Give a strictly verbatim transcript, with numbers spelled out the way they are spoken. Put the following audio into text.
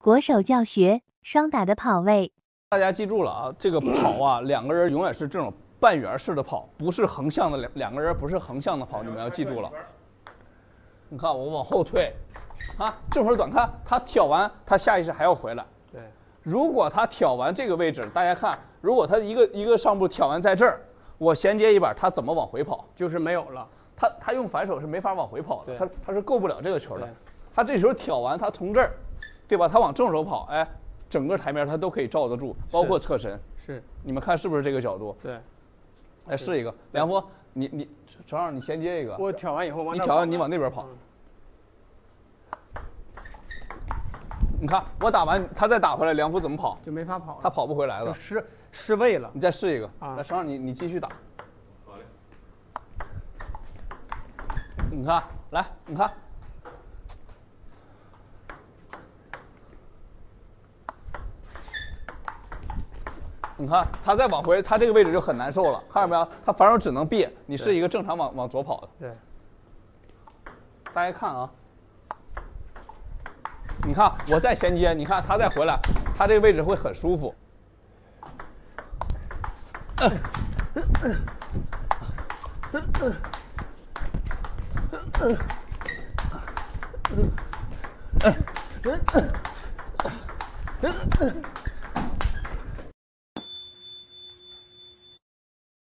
国手教学，双打的跑位。 大家记住了啊，这个跑啊，两个人永远是这种半圆式的跑，不是横向的两两个人不是横向的跑，你们要记住了。你看我往后退，啊，这会儿短看他挑完，他下意识还要回来。 对， 如果他挑完这个位置，大家看，如果他一个一个上步挑完在这儿，我衔接一板，他怎么往回跑？ 就是没有了。 他他用反手是没法往回跑的， 对他他是够不了这个球的对。 他这时候挑完，他从这儿，对吧？他往正手跑，哎，整个台面他都可以罩得住，包括侧身。 是， 你们看是不是这个角度？ 对。 来试一个，梁峰，你你正好你衔接一个。 我挑完以后往你挑完你往那边跑。你看我打完，他再打回来，梁峰怎么跑？ 就没法跑了。 他跑不回来了， 就失失位了。 你再试一个。 啊。 来，正好你你继续打。好嘞。你看，来，你看。你看他再往回，他这个位置就很难受了，看到没有？他反手只能别，你是一个正常往往左跑的。 对。 大家看啊，你看我再衔接，你看他再回来，他这个位置会很舒服。嗯嗯嗯嗯